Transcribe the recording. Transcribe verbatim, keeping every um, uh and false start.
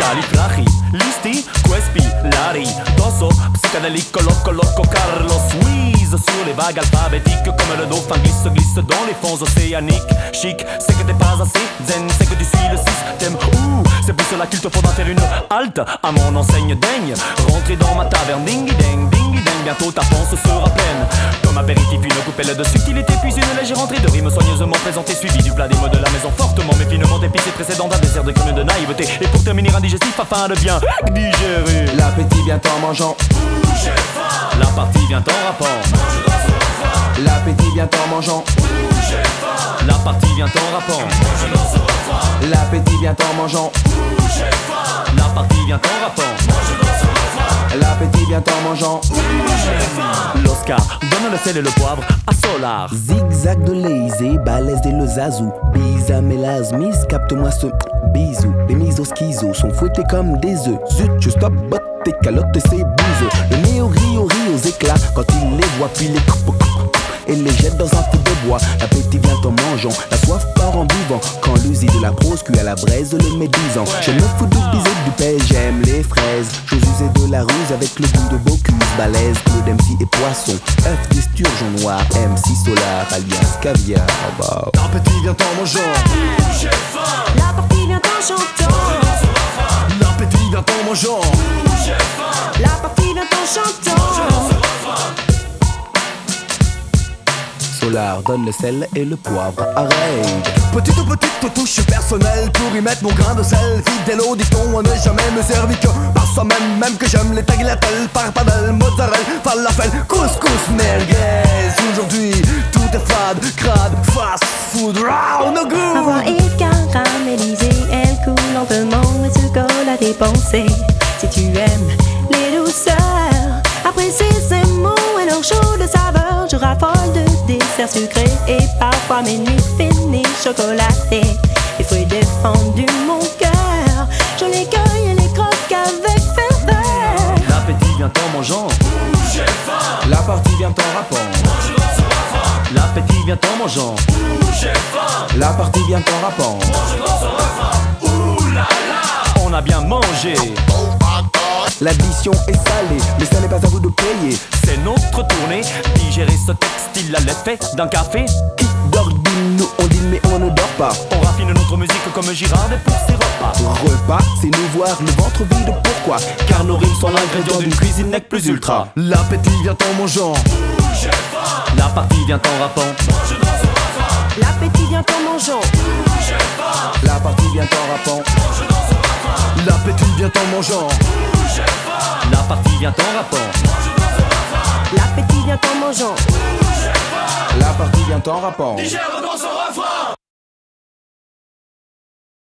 Califlachi, listi, quespi, lari, tosso, psychédélique, loco, loco, Carlos Suisse sur les vagues alphabétiques, comme le dauphin glisse, glisse dans les fonds océaniques. Chic, c'est que t'es pas assez zen, c'est que tu suis le système. Ouh, c'est pour cela qu'il te faudra faire une halte à mon enseigne daigne. Rentrer dans ma taverne, dingy ding, dingy ding, bientôt ta panse sera pleine. Comme apéritif, une coupelle de subtilité, puis une légère entrée de rimes soigneusement présentée, suivie du plat des mots de la maison, fortement mais finement épicé, précédant d'un dessert de crème de naïveté. Et pour terminer un digestif afin de bien digérer. L'appétit vient en mangeant. J'ai faim. La partie vient en rapport. Mange dans ce repas. L'appétit vient en mangeant. J'ai faim. La partie vient en rapport. Mange dans ce repas. L'appétit vient en mangeant. J'ai faim. La partie vient en rapport. Mange dans ce repas. L'appétit vient en mangeant. J'ai faim. L'Oscar donne le sel et le poivre à Solar. Zigzag de lazy, balèze et le zazou. Bisa mélasmis, capte-moi ce bisou. Les mises au schizo sont fouettées comme des œufs. Zut, je stop, botte tes calottes et ses bises. Le néo rit rit aux éclats quand il les voit, puis les coupe, coupe, coupe et les jette dans un feu de bois. L'appétit vient en mangeant, la soif part en buvant. Quand l'usine de la prose cuit à la braise le médisant. Je me fous de biser du paix, j'aime les fraises. J'ose user de la ruse avec le goût de Bocuse. Balèze, Claude M C et poisson. Œuf d'esturgeon noir, M C Solar, alias caviar. Bah. L'appétit vient en mangeant. J'ai faim. La partie vient en chantant. Mange dans ce repas. L'appétit vient en mangeant. J'ai faim. La partie vient en chantant. Mange dans ce repas. Solar donne le sel et le poivre à raid. Petite ou petite touche personnelle pour y mettre mon grain de sel. Fidèle au dicton, on n'est jamais me servi que par soi-même. Même que j'aime les tagliatelles, parpadelle, mozzarella, falafel, couscous, merguez. Aujourd'hui, tout est fade, crade, fast food, raw, no good. Ma voix est caramélisée, elle coule lentement et se colle à tes pensées. Si tu aimes les douceurs, apprécie ces mots et leur chaud de saveur. Je raffole de desserts sucrés et parfois mes nuits finies chocolatées. Les fruits défendus mon cœur, je les cueille et les croque avec ferveur. L'appétit vient en mangeant. J'ai faim. La partie vient en rappant. Mange dans ce repas. L'appétit vient en mangeant. J'ai faim. La partie vient en rappant. Mange dans ce repas. Ouh là là. On a bien mangé. L'addition est salée, mais ça n'est pas à vous de payer. C'est notre tournée. Digérer ce textile à l'effet d'un café. Qui dort dîne, nous on dîne mais on ne dort pas. On raffine notre musique comme Girard et pour ses repas. Repas, c'est nous voir le ventre vide, pourquoi? Car nos rimes sont l'ingrédient d'une cuisine nec plus ultra. L'appétit vient en mangeant. J'ai faim. La partie vient en rappant. Mange dans ce repas. L'appétit vient en mangeant. J'ai faim. La partie vient en rappant. Mange dans ce repas. L'appétit vient en mangeant. J'ai faim. La partie vient en rappant. Mange dans ce repas. L'appétit vient en mangeant. J'ai faim. La partie vient en rappant. Digère dans ce